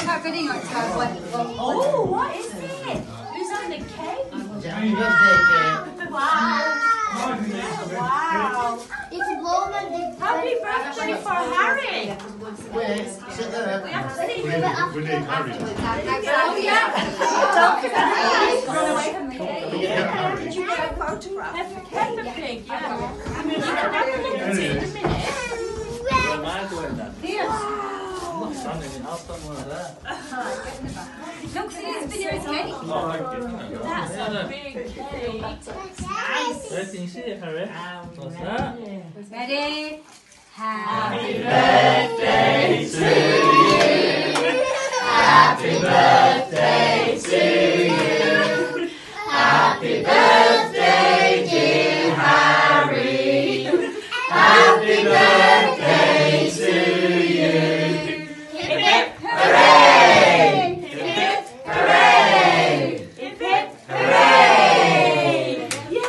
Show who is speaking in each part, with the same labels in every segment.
Speaker 1: Oh, what is it? Who's on the cake?
Speaker 2: Happy birthday cake.
Speaker 1: Wow. Wow.
Speaker 3: It's a woman.
Speaker 1: Happy birthday for Harry.
Speaker 2: Wait, sit there.
Speaker 1: We have to see
Speaker 4: We
Speaker 1: him.
Speaker 4: need Harry.
Speaker 1: Oh, yeah. Run away from the cake. Did you get a photograph? Peppa Pig, yeah. You can have a look at it in a minute.
Speaker 5: Where am I doing that?
Speaker 1: Here.
Speaker 5: I'm not standing in. I'll stand one of there.
Speaker 1: Look, see this video is cake.
Speaker 5: Oh, thank you.
Speaker 1: That's a big cake. Nice.
Speaker 5: Where can you see it, Harry? What's that?
Speaker 1: Ready?
Speaker 3: Happy
Speaker 1: birthday
Speaker 3: to you. Happy birthday to you. Happy birthday, dear Harry. Happy birthday to you. Hip hip hooray! Hip hip hooray! Hip hip hooray!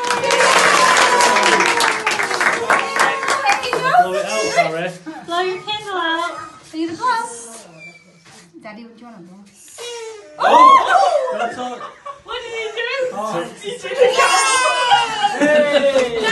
Speaker 5: Blow it out, Harry.
Speaker 1: Blow your candle out.
Speaker 6: Are you the boss? Daddy, do you want to blow?
Speaker 5: Oh! That's all.
Speaker 1: What did he do?
Speaker 5: Oh.
Speaker 1: He did it.
Speaker 5: Hey!